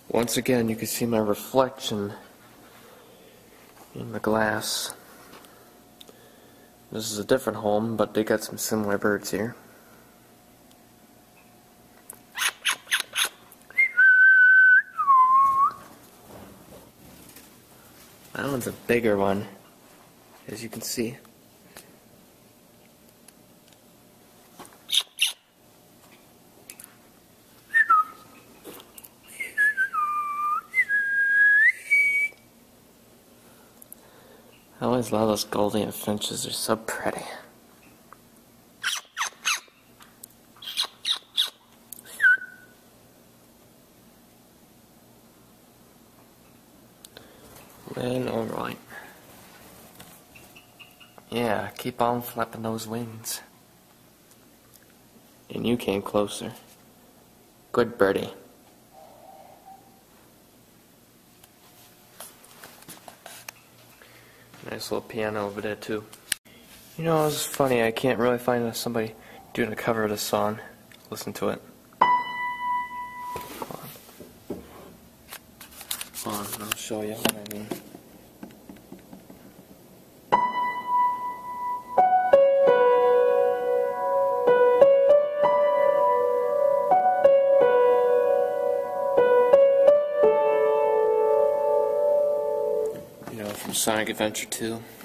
Once again, you can see my reflection in the glass. This is a different home, but they got some similar birds here. That one's a bigger one, as you can see. I always love those golden finches, they're so pretty. Man, alright. Yeah, keep on flapping those wings. And you came closer. Good birdie. Nice little piano over there too. You know, it's funny, I can't really find somebody doing a cover of this song. Listen to it. Hold on, I'll show you what I mean. You know, from Sonic Adventure 2.